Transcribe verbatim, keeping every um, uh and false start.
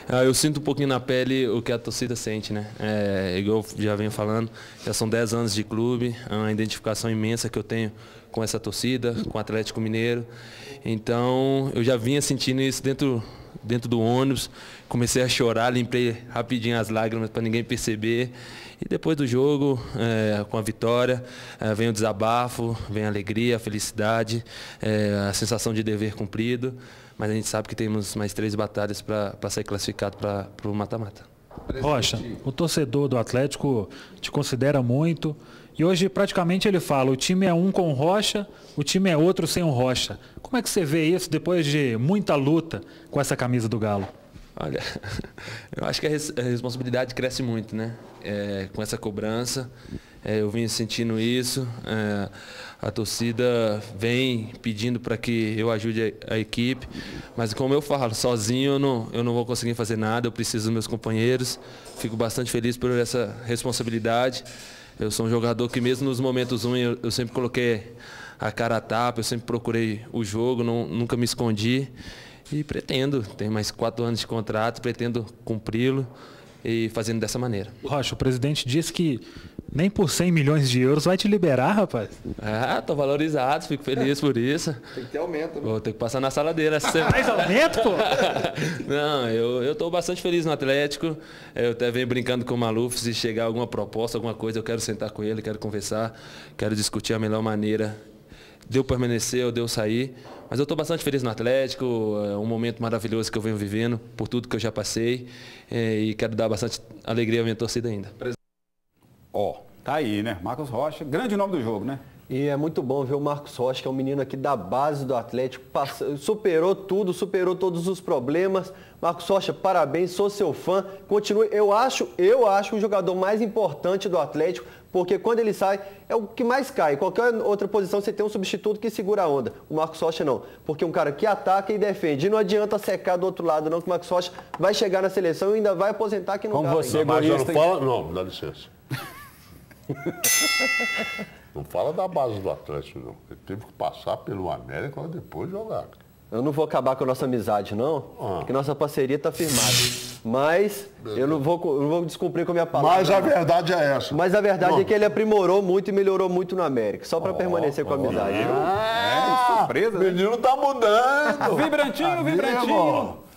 Ah, eu sinto um pouquinho na pele o que a torcida sente, né? É, igual eu já venho falando, já são dez anos de clube, é uma identificação imensa que eu tenho com essa torcida, com o Atlético Mineiro. Então, eu já vinha sentindo isso dentro, dentro do ônibus, comecei a chorar, limpei rapidinho as lágrimas para ninguém perceber. E depois do jogo, é, com a vitória, é, vem o desabafo, vem a alegria, a felicidade, é, a sensação de dever cumprido. Mas a gente sabe que temos mais três batalhas para sair classificado para o mata-mata. Rocha, o torcedor do Atlético te considera muito e hoje praticamente ele fala, o time é um com o Rocha, o time é outro sem o Rocha. Como é que você vê isso depois de muita luta com essa camisa do Galo? Olha, eu acho que a, res, a responsabilidade cresce muito, né? É, com essa cobrança, é, eu vim sentindo isso, é, a torcida vem pedindo para que eu ajude a, a equipe, mas como eu falo, sozinho eu não, eu não vou conseguir fazer nada, eu preciso dos meus companheiros, fico bastante feliz por essa responsabilidade. Eu sou um jogador que mesmo nos momentos ruins eu, eu sempre coloquei a cara a tapa, eu sempre procurei o jogo, não, nunca me escondi. E pretendo, tenho mais quatro anos de contrato, pretendo cumpri-lo e fazendo dessa maneira. Rocha, o presidente disse que nem por cem milhões de euros vai te liberar, rapaz. Ah, tô valorizado, fico feliz por isso. Tem que ter aumento, né? Vou ter que passar na sala dele essa semana. Mais aumento, pô? Não, eu, eu tô bastante feliz no Atlético. Eu até venho brincando com o Maluf, se chegar alguma proposta, alguma coisa, eu quero sentar com ele, quero conversar, quero discutir a melhor maneira de eu permanecer ou de eu sair. Mas eu estou bastante feliz no Atlético, é um momento maravilhoso que eu venho vivendo, por tudo que eu já passei, é, e quero dar bastante alegria à minha torcida ainda. Ó, oh, tá aí, né? Marcos Rocha, grande nome do jogo, né? E é muito bom ver o Marcos Rocha, que é um menino aqui da base do Atlético, passou, superou tudo, superou todos os problemas. Marcos Rocha, parabéns, sou seu fã. Continue, eu acho, eu acho o jogador mais importante do Atlético, porque quando ele sai, é o que mais cai. Qualquer outra posição você tem um substituto que segura a onda. O Marcos Rocha não, porque é um cara que ataca e defende. E não adianta secar do outro lado não, que o Marcos Rocha vai chegar na seleção e ainda vai aposentar aqui no Como Galo. você, mas não fala... Não, dá licença. Não fala da base do Atlético, não. Ele teve que passar pelo América e depois jogar. Eu não vou acabar com a nossa amizade, não, ah. porque nossa parceria está firmada. Mas eu não vou, eu não vou descumprir com a minha palavra. Mas a verdade é essa. Mas a verdade não. é que ele aprimorou muito e melhorou muito no América, só para oh, permanecer com a amizade. Oh, é, é surpresa. O menino tá mudando. Vibrantinho, vibrantinho.